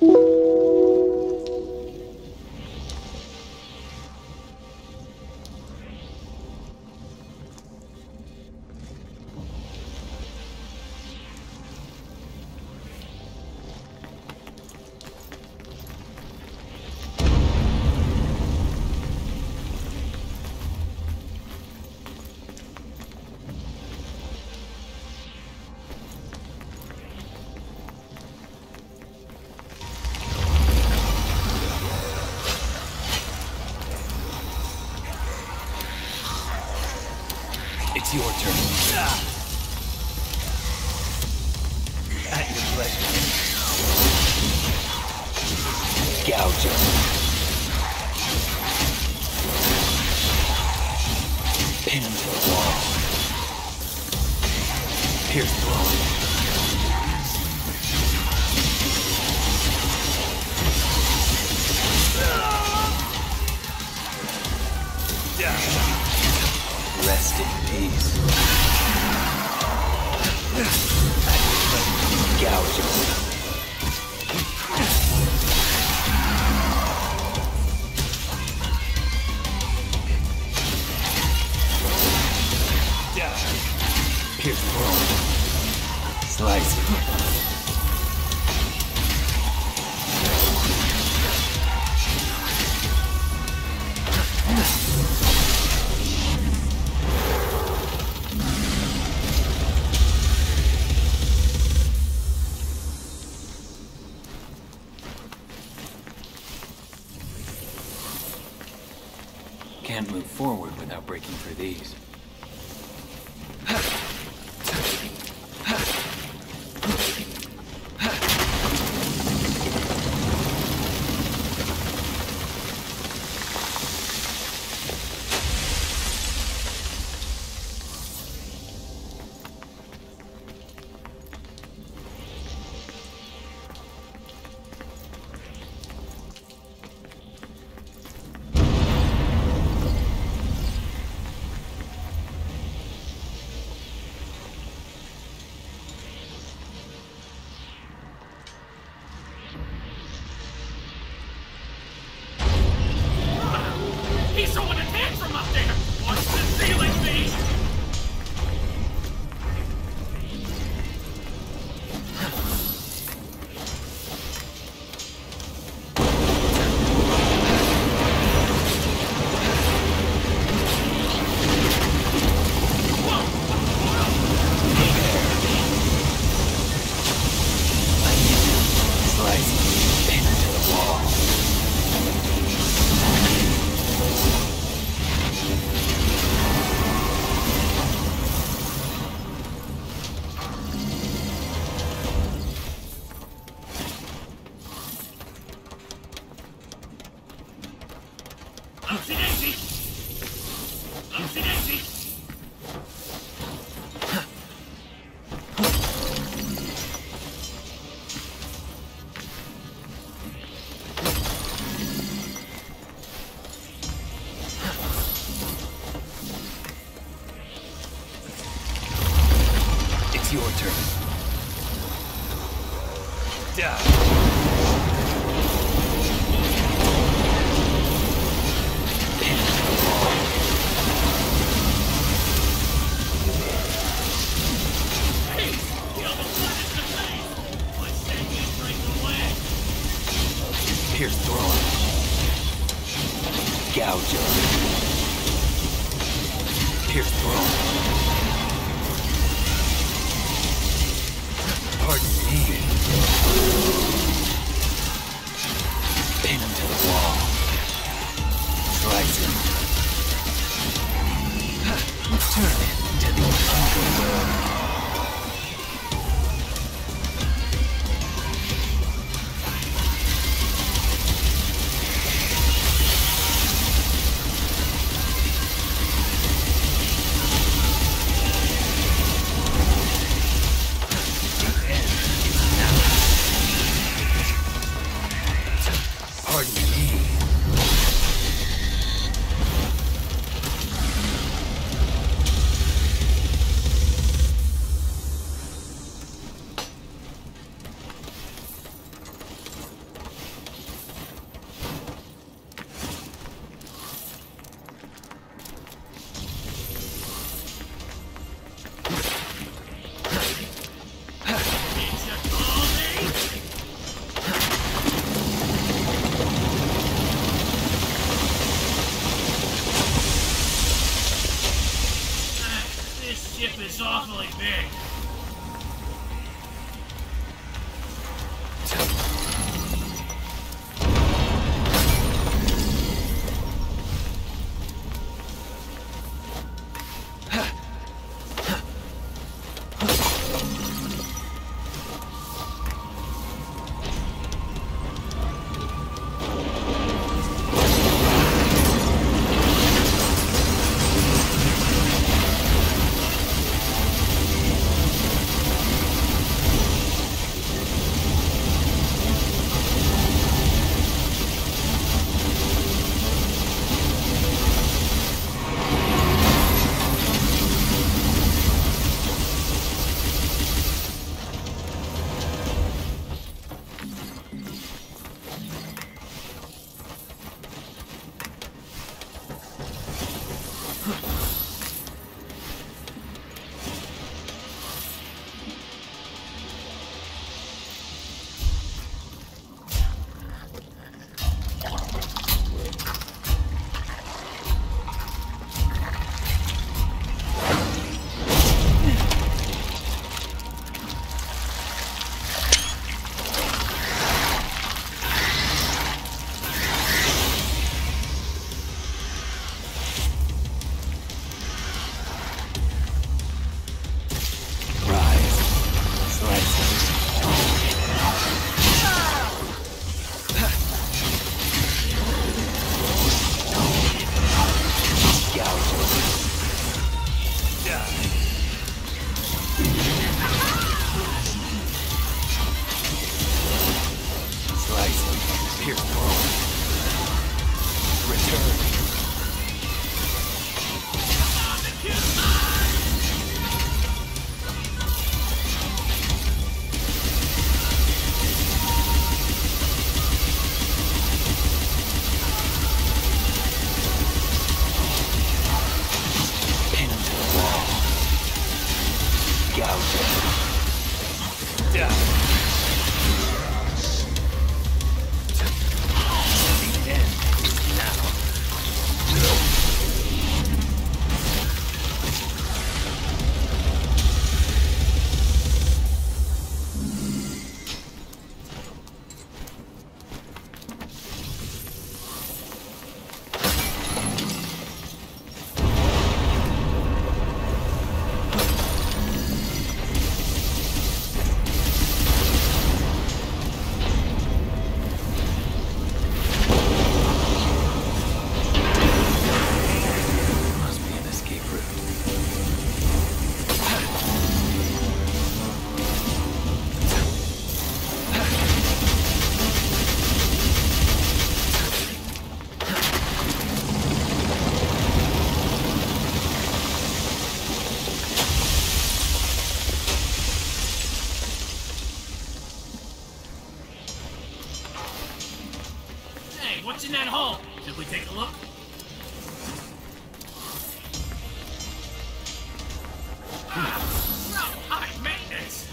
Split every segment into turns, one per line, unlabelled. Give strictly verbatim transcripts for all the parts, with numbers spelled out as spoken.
It's your turn. At your pleasure. Gouge him. Pin him to the wall. Pierce through. Rest in peace. Gouge him. Pierce through. Slice it. Can't move forward without breaking through these.
He's throwing a tantrum up there! Watch the ceiling, me!
Slice, pin him to the wall.
Oopsie daisy! Oopsie daisy!
It's your turn. Die. Pin him to the wall.
Hey! You almost got it in the face! My stamina breaks away!
Pierce through him. Gouge him. Pierce through him. Pardon me. Pin him to the wall. Slice him. Turn it to the underworld. Pardon me.
what's in that hole? Should we take a look? Ah, so high maintenance.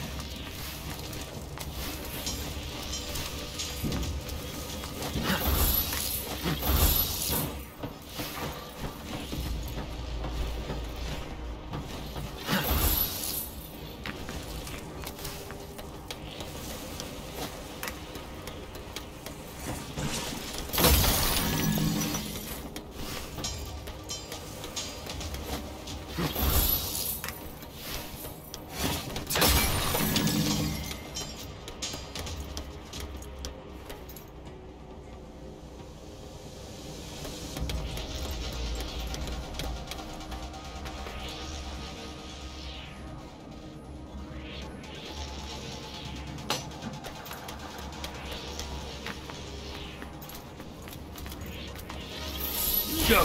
Go!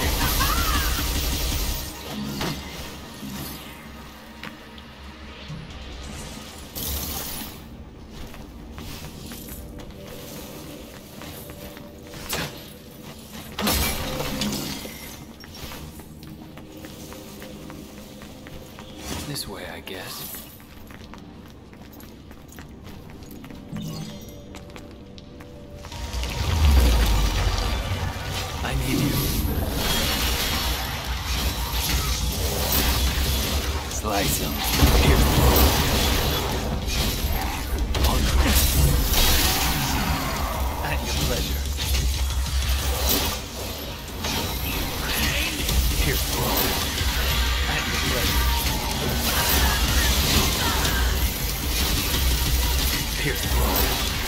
This way, I guess. I need you. Slice him. Here. Oh no. At your pleasure. Here. At your pleasure. Pierce the wall.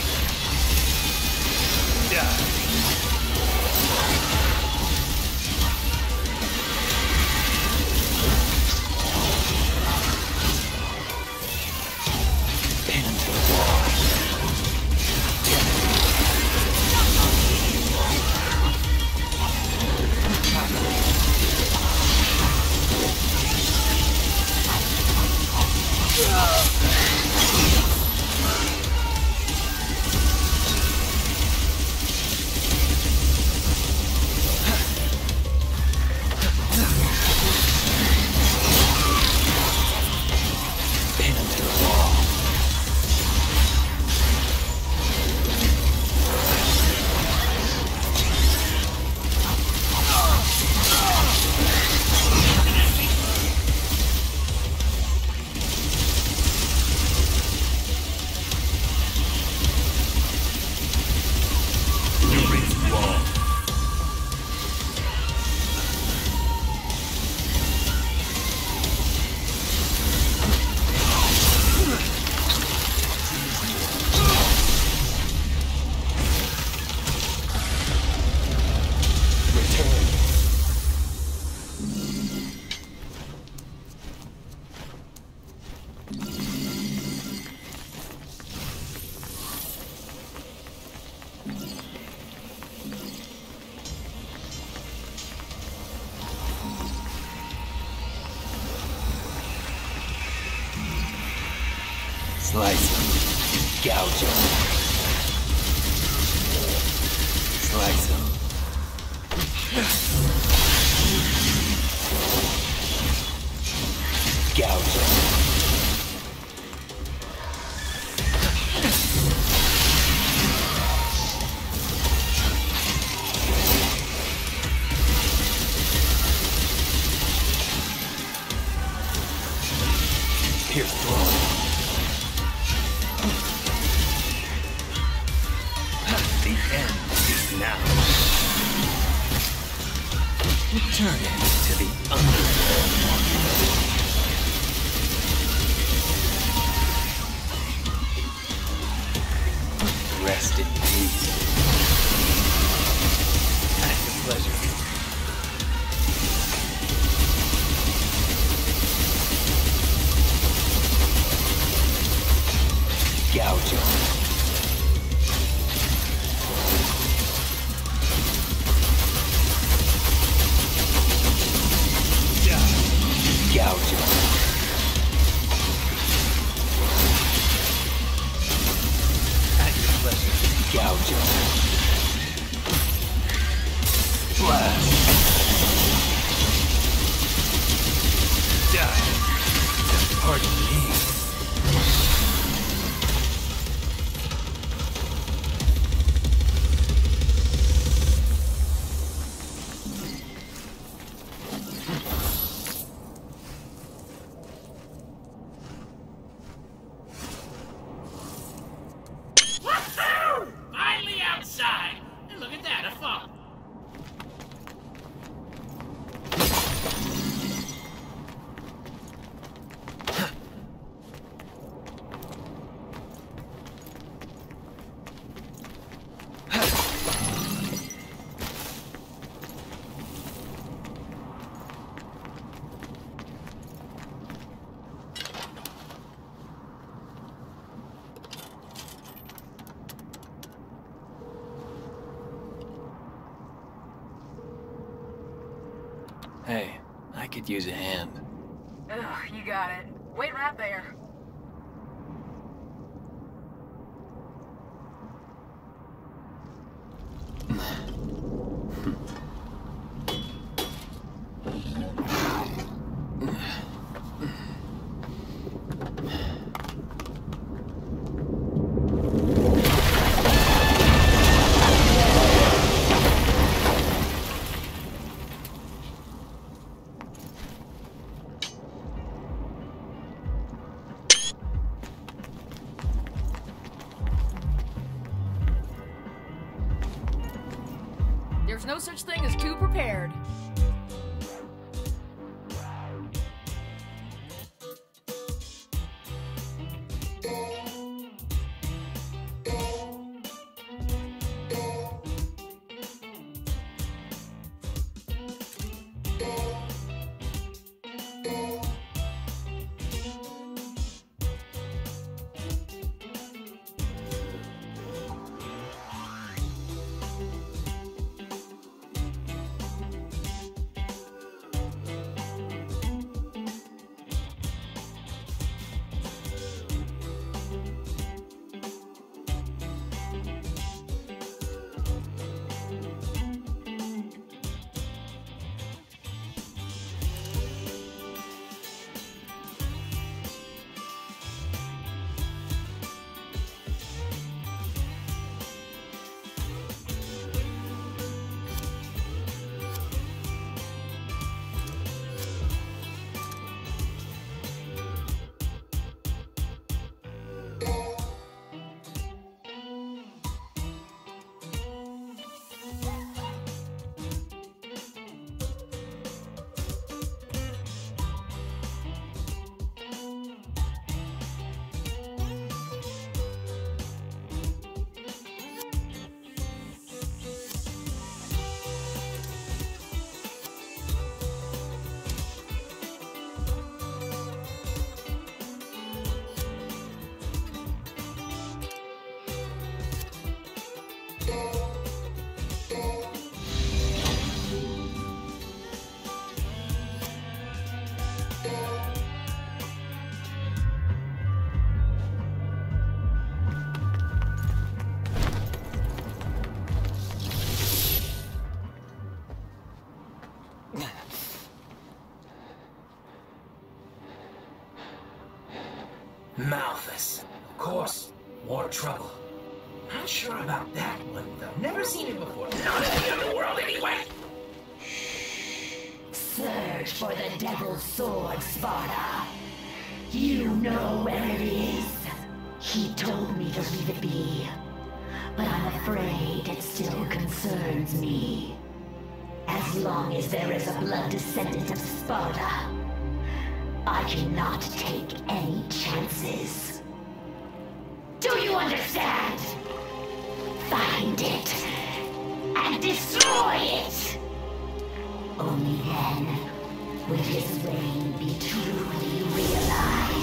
Yeah. Pin him to the wall. Pin him to the wall. You reach the wall. Return. Slice him. Gouge him. Slice him. Gouge him. Pierce through. The end is now. Return him to the underworld. Rest in peace. At your pleasure. Gouge him. Gouge him. At your pleasure. Gouge him. Blast. Die. Pardon me.
Finally outside! And look at that, a phone.
Hey, I could use a hand.
Ugh, you got it. Wait right there. There's no such thing as too prepared.
Malthus. Of course. More trouble. Not sure about that one, though. Never seen it before. Not in the underworld, anyway.
Search for the Devil's Sword, Sparta. You know where it is. He told me to leave it be. But I'm afraid it still concerns me. As long as there is a blood descendant of Sparta, I cannot take any chances. Do you understand? Find it and destroy it! Only then will his reign be truly realized.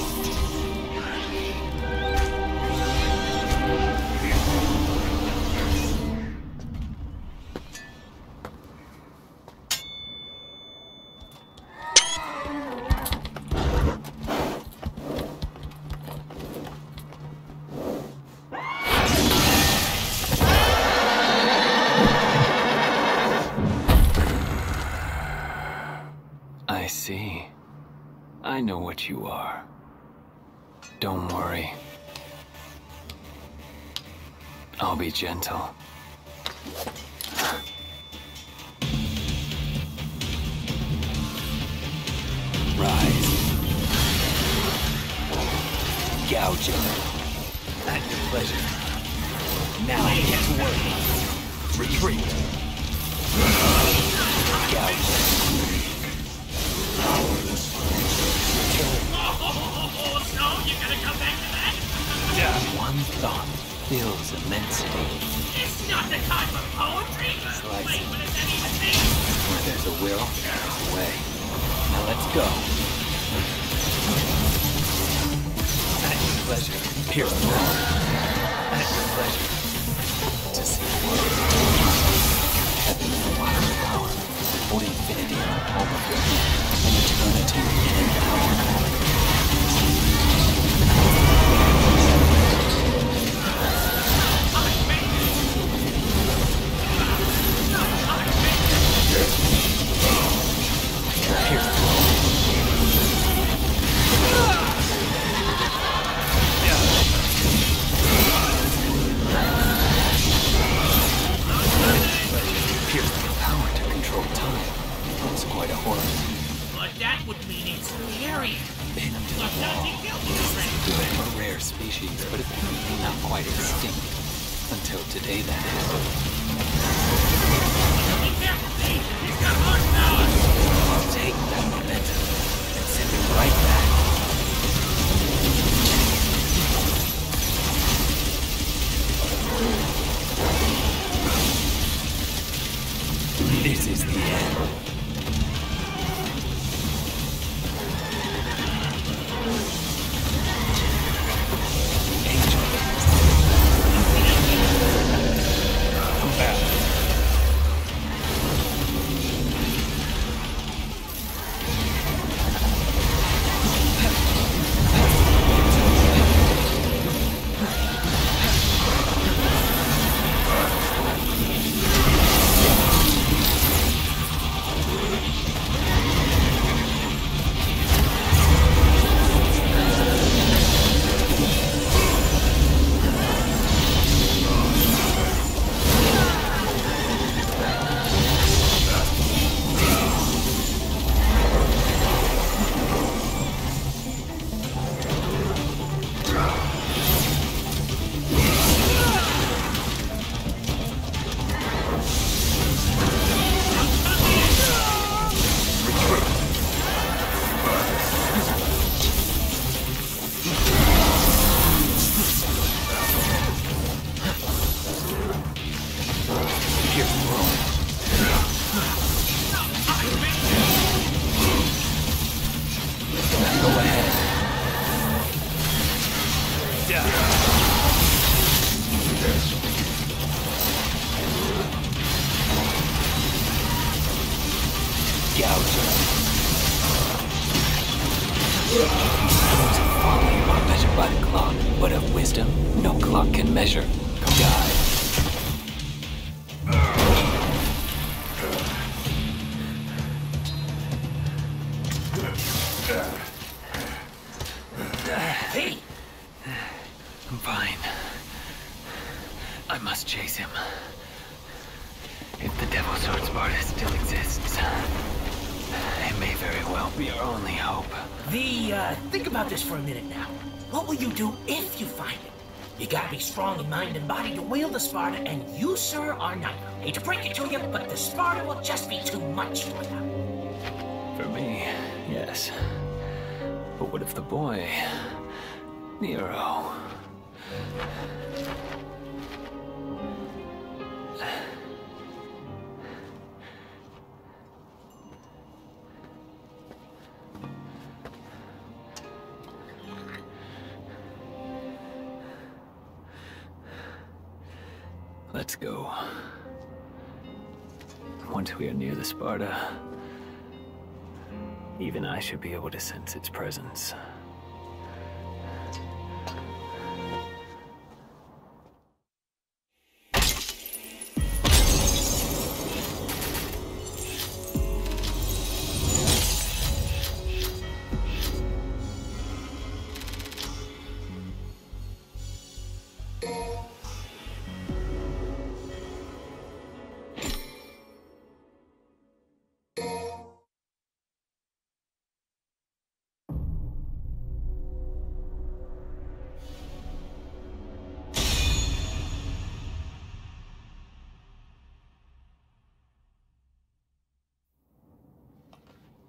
see. I know what you are. Don't worry. I'll be gentle. Rise. Gouge him. At your pleasure. Now get to work. Retreat. Gouge him.
Oh, so you're gonna come back to that?
One thought fills immensity.
It's not the time for poetry.
Slice
Wait,
it.
what does that even mean?
Where there's a will, there's a way. Now let's go. At your pleasure. Pierce the wall. At your pleasure. To see the world. Heaven and water power. Hold infinity in the palm of your hand. And eternity in an hour.
But that would mean it's scary.
Pin him to the
Look,
wall.
does he kill me already?
Good. A rare species, but apparently not quite extinct. Until today, that is.
Be careful, Pete. He's got hard power.
I'll take that momentum and send it right back. This is the end. I'm fine. I must chase him. If the Devil Sword Sparta still exists, it may very well be our only hope.
The, uh, think about this for a minute now. What will you do if you find it? You gotta be strong in mind and body to wield the Sparta, and you, sir, are not. Hate to break it to you, but the Sparta will just be too much for you.
For me, yes. But what if the boy, Nero... Let's go. Once we are near the Sparta, even I should be able to sense its presence.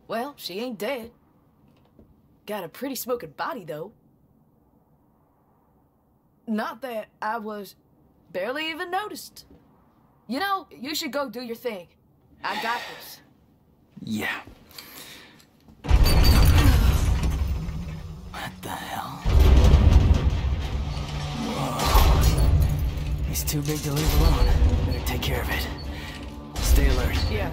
Well, she ain't dead. Got a pretty smoking body, though. Not that I was barely even noticed. You know, you should go do your thing. I got this.
Yeah. What the hell? Whoa. He's too big to leave alone. Better take care of it. Stay alert.
Yeah.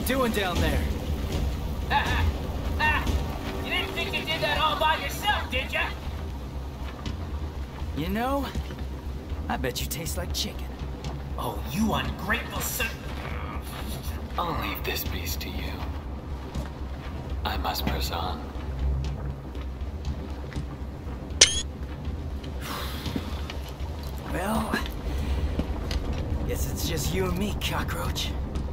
doing down there?
Ah, ah, ah. You didn't think you did that all by yourself, did ya?
You know, I bet you taste like chicken.
Oh, you ungrateful son...
I'll leave this beast to you. I must press on.
Well, guess it's just you and me, cockroach.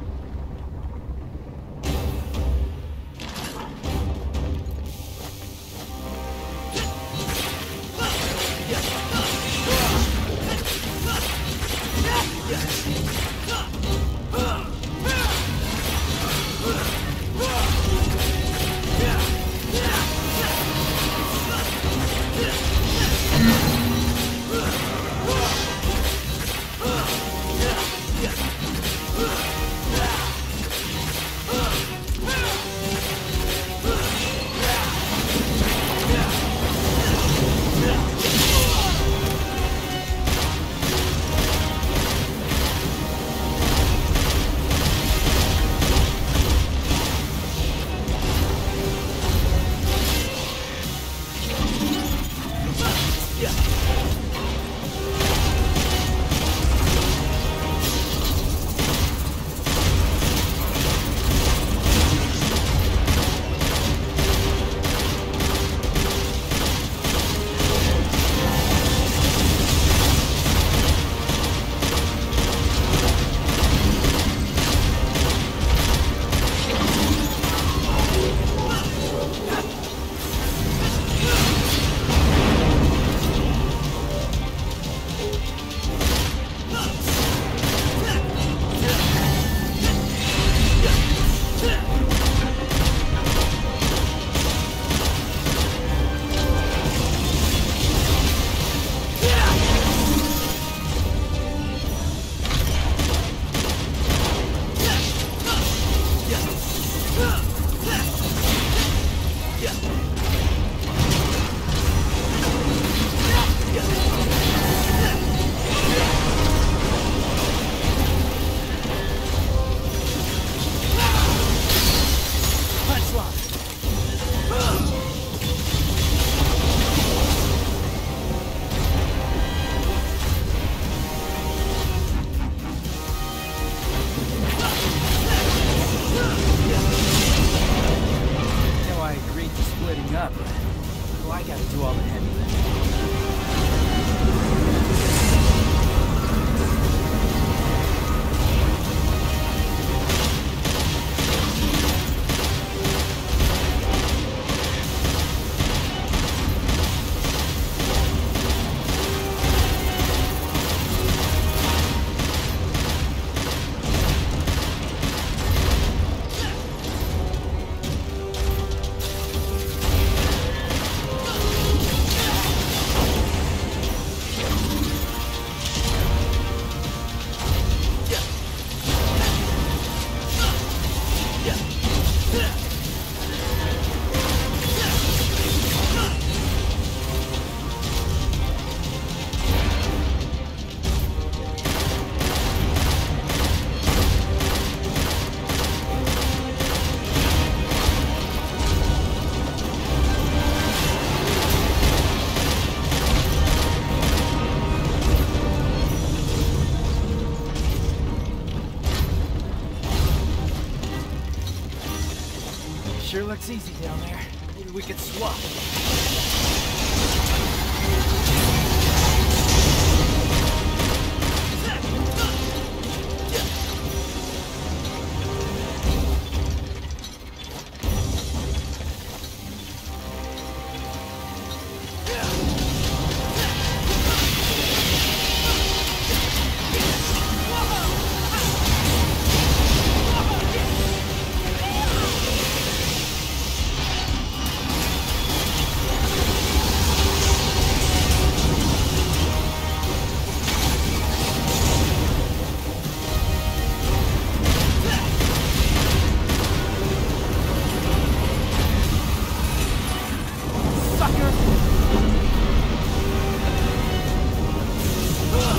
Sure looks easy down there. Maybe we could swap.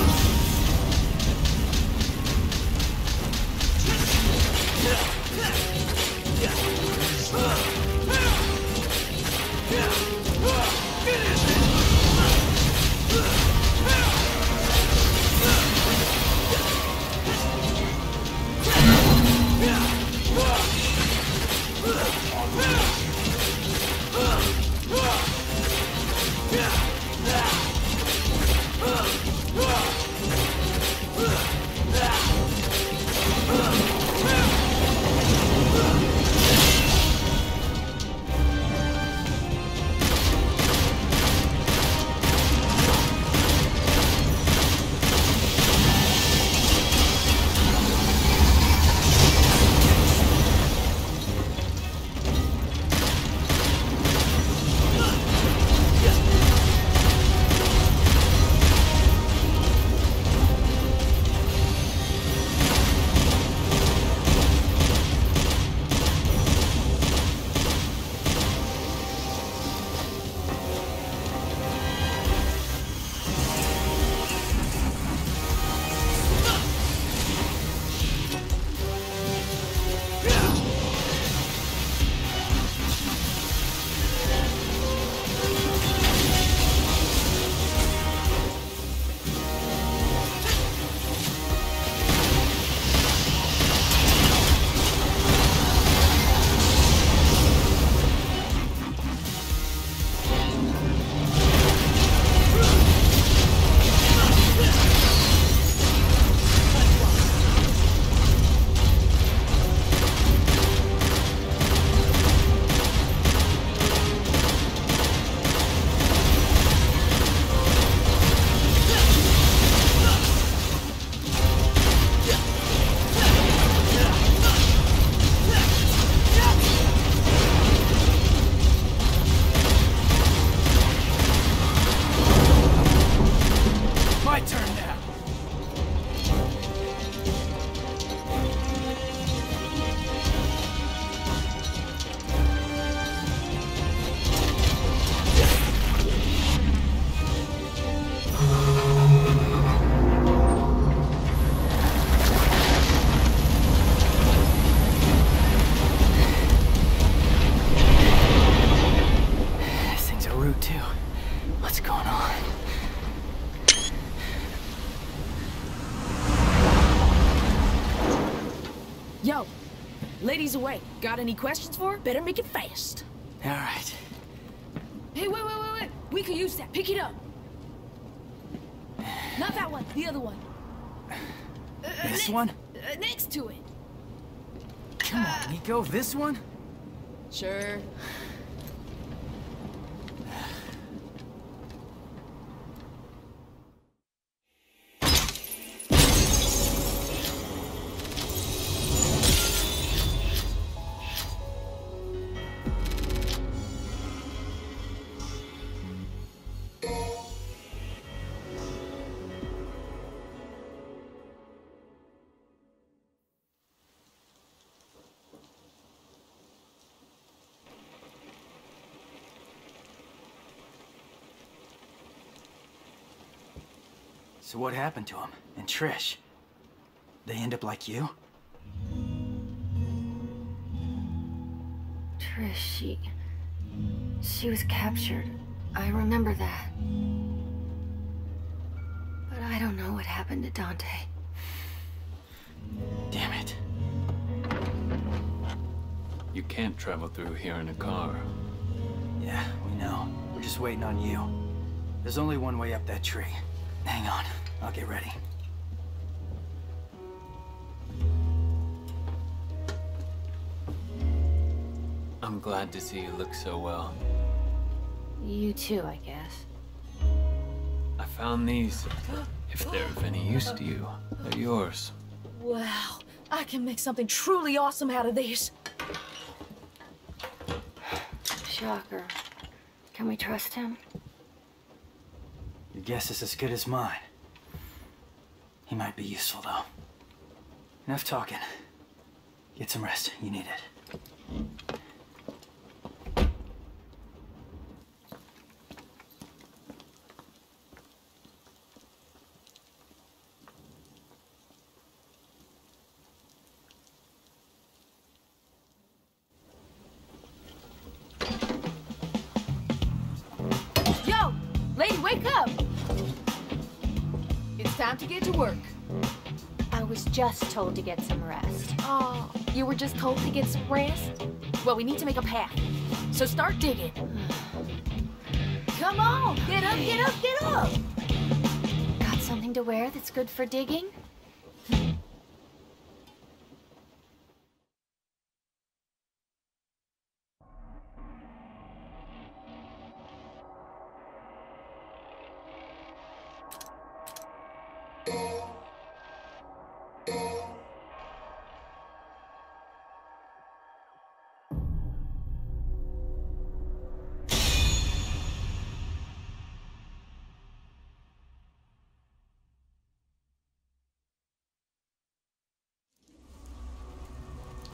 Yeah.
What's going on?
Yo, ladies away. Got any questions for her? Better make it fast.
All right.
Hey, wait, wait, wait, wait. We could use that. Pick it up. Not that one. The other one. Uh,
This
next,
one?
Uh, next to it.
Come on, Nico. This one?
Sure.
So what happened to him? And Trish? They end up like you?
Trish, she... She was captured. I remember that. But I don't know what happened to Dante.
Damn it.
You can't travel through here in a car.
Yeah, we know. We're just waiting on you. There's only one way up that tree. Hang on, I'll get ready.
I'm glad to see you look so well.
You too, I guess.
I found these. If they're of any use to you, they're yours.
Wow, I can make something truly awesome out of these.
Shocker. Can we trust him?
Your guess is as good as mine. He might be useful, though. Enough talking. Get some rest. You need it.
Yo, lady, wake up! It's time to get to work.
I was just told to get some rest.
Oh, you were just told to get some rest? Well, we need to make a path. So start digging. Come on, get up, get up, get up!
Got something to wear that's good for digging?